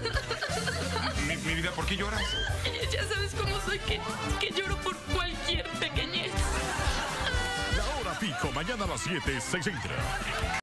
Mi vida, ¿por qué lloras? Ya sabes cómo soy, que lloro por cualquier pequeñez. La hora pico, mañana a las 7 se centra.